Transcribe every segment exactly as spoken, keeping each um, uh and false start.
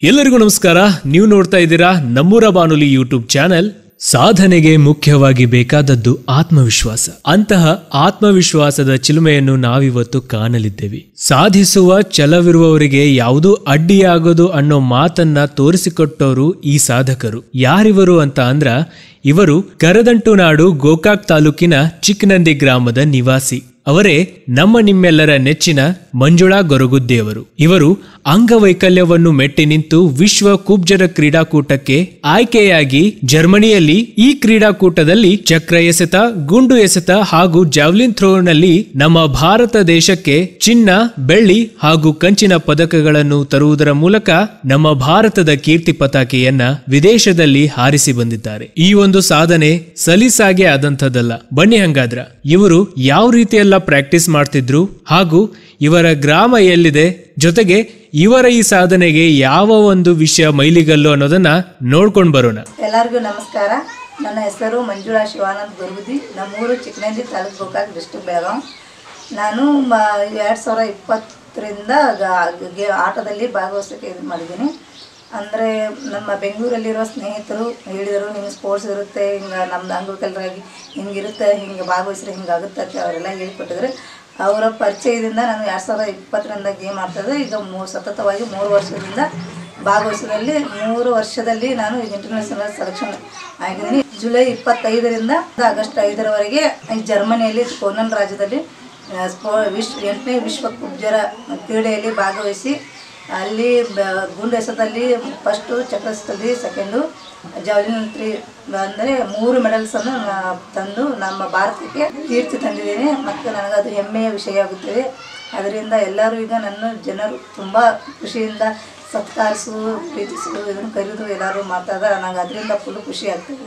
ಎಲ್ಲರಿಗೂ ನಮಸ್ಕಾರ. ನೀವು ನೋಡ್ತಾ ಇದ್ದೀರಾ ನಮ್ಮೂರ ಬಾನುಲಿ ಯೂಟ್ಯೂಬ್ ಚಾನೆಲ್. ಸಾಧನೆಗೆ ಮುಖ್ಯವಾಗಿ ಬೇಕಾದದ್ದು ಆತ್ಮವಿಶ್ವಾಸ. ಅಂತಹ ಆತ್ಮವಿಶ್ವಾಸದ ಚಿಲುಮೆಯನ್ನು ನಾವಿವತ್ತು ಕಾಣಲಿದ್ದೇವೆ. ಸಾಧಿಸುವ ಛಲವಿರುವವರಿಗೆ ಯಾವುದೂ ಅಡ್ಡಿಯಾಗದು ಅನ್ನೋ ಮಾತನ್ನ ತೋರಿಸಿಕೊಟ್ಟವರು ಈ ಸಾಧಕರು. ಯಾರಿವರು ಅಂತ ಅಂದ್ರ, ಇವರು ಕರದಂಟು ನಾಡು ಗೋಕಾಕ್ ತಾಲೂಕಿನ ಚಿಕ್ಕನಂದಿ ಗ್ರಾಮದ ನಿವಾಸಿ. ಅವರೇ ನಮ್ಮ ನಿಮ್ಮೆಲ್ಲರ ನೆಚ್ಚಿನ ಮಂಜುಳಾ ಗೊರಗುದ್ದೆಯವರು. ಇವರು ಅಂಗವೈಕಲ್ಯವನ್ನು ಮೆಟ್ಟಿ ನಿಂತು ವಿಶ್ವ ಕುಬ್ಜರ ಕ್ರೀಡಾಕೂಟಕ್ಕೆ ಆಯ್ಕೆಯಾಗಿ ಜರ್ಮನಿಯಲ್ಲಿ ಈ ಕ್ರೀಡಾಕೂಟದಲ್ಲಿ ಚಕ್ರ ಎಸೆತ, ಗುಂಡು ಎಸೆತ ಹಾಗೂ ಜಾವ್ಲಿನ್ ಥ್ರೋನಲ್ಲಿ ನಮ್ಮ ಭಾರತ ದೇಶಕ್ಕೆ ಚಿನ್ನ, ಬೆಳ್ಳಿ ಹಾಗೂ ಕಂಚಿನ ಪದಕಗಳನ್ನು ತರುವುದರ ಮೂಲಕ ನಮ್ಮ ಭಾರತದ ಕೀರ್ತಿ ಪತಾಕೆಯನ್ನ ವಿದೇಶದಲ್ಲಿ ಹಾರಿಸಿ ಬಂದಿದ್ದಾರೆ. ಈ ಒಂದು ಸಾಧನೆ ಸಲೀಸಾಗೆ ಆದಂಥದ್ದಲ್ಲ. ಬನ್ನಿ ಹಂಗಾದ್ರ ಇವರು ಯಾವ ರೀತಿಯೆಲ್ಲ ಪ್ರಾಕ್ಟೀಸ್ ಮಾಡ್ತಿದ್ರು ಹಾಗೂ ಇವರ ಗ್ರಾಮ ಎಲ್ಲಿದೆ, ಜೊತೆಗೆ ಇವರ ಈ ಸಾಧನೆಗೆ ಯಾವ ಒಂದು ವಿಷಯ ಮೈಲಿಗಲ್ಲು ಅನ್ನೋದನ್ನ ನೋಡ್ಕೊಂಡು ಬರೋಣ. ಎಲ್ಲರಿಗೂ ನಮಸ್ಕಾರ. ನನ್ನ ಹೆಸರು ಮಂಜುಳಾ ಶಿವಾನಂದ್ ಗೊರಗುದ್ದಿ. ನಮ್ಮೂರು ಚಿಕ್ಕನಂದಿ ತಾಲೂಕು, ಗೋಕಾಕ್ ಡಿಸ್ಟ್ರಿಕ್ಟ್, ಬೆಳಗಾವಿ. ನಾನು ಎರಡು ಸಾವಿರ ಇಪ್ಪತ್ತರಿಂದ ಆಟದಲ್ಲಿ ಭಾಗವಹಿಸೋಕೆ ಇದು ಮಾಡಿದ್ದೀನಿ. ಅಂದರೆ ನಮ್ಮ ಬೆಂಗಳೂರಲ್ಲಿರೋ ಸ್ನೇಹಿತರು ಹೇಳಿದರು, ನಿಮ್ಗೆ ಸ್ಪೋರ್ಟ್ಸ್ ಇರುತ್ತೆ, ಹಿಂಗೆ ನಮ್ದು ಅಂಗವಿಕಲರಾಗಿ ಹಿಂಗಿರುತ್ತೆ, ಹಿಂಗೆ ಭಾಗವಹಿಸ್ರೆ ಹಿಂಗಾಗುತ್ತೆ ಅಂತ ಅವರೆಲ್ಲ ಹೇಳಿಕೊಟ್ಟಿದ್ರೆ, ಅವರ ಪರಿಚಯದಿಂದ ನಾನು ಎರಡು ಸಾವಿರದ ಇಪ್ಪತ್ತರಿಂದ ಗೇಮ್ ಆಡ್ತಾಯಿದ್ದೆ. ಈಗ ಮೂರು ಸತತವಾಗಿ ಮೂರು ವರ್ಷದಿಂದ ಭಾಗವಹಿಸೋದ್ರಲ್ಲಿ ಮೂರು ವರ್ಷದಲ್ಲಿ ನಾನು ಈಗ ಇಂಟರ್ನ್ಯಾಷನಲ್ ಸೆಲೆಕ್ಷನ್ ಆಗಿದ್ದೀನಿ. ಜುಲೈ ಇಪ್ಪತ್ತೈದರಿಂದ ಆಗಸ್ಟ್ ಐದರವರೆಗೆ ಜರ್ಮನಿಯಲ್ಲಿ ಪೋಲೆಂಡ್ ರಾಜ್ಯದಲ್ಲಿ ಸ್ಪೋ ವಿಶ್ವ ಎಂಟನೇ ವಿಶ್ವ ಕುಬ್ಜರ ಕ್ರೀಡೆಯಲ್ಲಿ ಭಾಗವಹಿಸಿ ಅಲ್ಲಿ ಗುಂಡು ಎಸೆತದಲ್ಲಿ ಫಸ್ಟು, ಚಕ್ರ ಎಸೆತದಲ್ಲಿ ಸೆಕೆಂಡು, ಜಾವ್ಲಿನ್ ತ್ರೀ ಅಂದರೆ ಮೂರು ಮೆಡಲ್ಸನ್ನು ತಂದು ನಮ್ಮ ಭಾರತಕ್ಕೆ ಕೀರ್ತಿ ತಂದಿದ್ದೀನಿ. ಮತ್ತು ನನಗದು ಹೆಮ್ಮೆಯ ವಿಷಯ ಆಗುತ್ತದೆ. ಅದರಿಂದ ಎಲ್ಲರೂ ಈಗ ನನ್ನ ಜನರು ತುಂಬ ಖುಷಿಯಿಂದ ಸತ್ಕರಿಸು, ಪ್ರೀತಿಸು, ಇದನ್ನು ಕರೆದು ಎಲ್ಲರೂ ಮಾಡ್ತಾ ಇದ್ದಾರೆ. ನನಗೆ ಅದರಿಂದ ಫುಲ್ ಖುಷಿ ಆಗ್ತದೆ.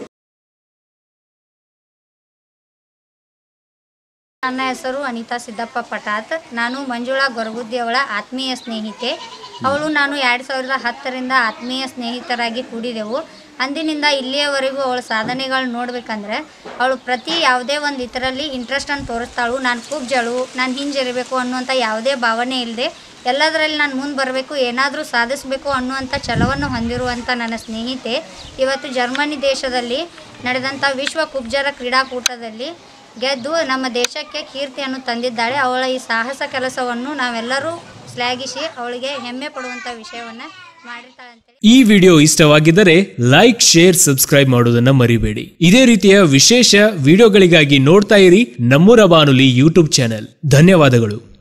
ನನ್ನ ಹೆಸರು ಅನಿತಾ ಸಿದ್ದಪ್ಪ ಪಟಾತ್. ನಾನು ಮಂಜುಳಾ ಗೊರಗುದ್ದಿ ಅವಳ ಆತ್ಮೀಯ ಸ್ನೇಹಿತೆ. ಅವಳು ನಾನು ಎರಡು ಸಾವಿರದ ಹತ್ತರಿಂದ ಆತ್ಮೀಯ ಸ್ನೇಹಿತರಾಗಿ ಕೂಡಿದೆವು. ಅಂದಿನಿಂದ ಇಲ್ಲಿಯವರೆಗೂ ಅವಳ ಸಾಧನೆಗಳು ನೋಡಬೇಕಂದ್ರೆ ಅವಳು ಪ್ರತಿ ಯಾವುದೇ ಒಂದು ಇದರಲ್ಲಿ ಇಂಟ್ರೆಸ್ಟನ್ನು ತೋರಿಸ್ತಾಳು. ನಾನು ಕುಬ್ಜಳು, ನಾನು ಹಿಂಜರಿಬೇಕು ಅನ್ನುವಂಥ ಯಾವುದೇ ಭಾವನೆ ಇಲ್ಲದೆ ಎಲ್ಲದರಲ್ಲಿ ನಾನು ಮುಂದೆ ಬರಬೇಕು, ಏನಾದರೂ ಸಾಧಿಸಬೇಕು ಅನ್ನುವಂಥ ಛಲವನ್ನು ಹೊಂದಿರುವಂಥ ನನ್ನ ಸ್ನೇಹಿತೆ ಇವತ್ತು ಜರ್ಮನಿ ದೇಶದಲ್ಲಿ ನಡೆದಂಥ ವಿಶ್ವ ಕುಬ್ಜರ ಕ್ರೀಡಾಕೂಟದಲ್ಲಿ ಗೆದ್ದು ನಮ್ಮ ದೇಶಕ್ಕೆ ಕೀರ್ತಿಯನ್ನು ತಂದಿದ್ದಾಳೆ. ಅವಳ ಈ ಸಾಹಸ ಕೆಲಸವನ್ನು ನಾವೆಲ್ಲರೂ ಶ್ಲಾಘಿಸಿ ಅವಳಿಗೆ ಹೆಮ್ಮೆ ಪಡುವಂಥ ವಿಷಯವನ್ನು ಮಾಡಿರ್ತಾಳೆ ಅಂತೇಳಿ. ಈ ವಿಡಿಯೋ ಇಷ್ಟವಾಗಿದ್ದರೆ ಲೈಕ್, ಶೇರ್, ಸಬ್ಸ್ಕ್ರೈಬ್ ಮಾಡೋದನ್ನ ಮರಿಬೇಡಿ. ಇದೇ ರೀತಿಯ ವಿಶೇಷ ವಿಡಿಯೋಗಳಿಗಾಗಿ ನೋಡ್ತಾ ಇರಿ ನಮ್ಮೂರ ಬಾನುಲಿ ಯೂಟ್ಯೂಬ್ ಚಾನೆಲ್. ಧನ್ಯವಾದಗಳು.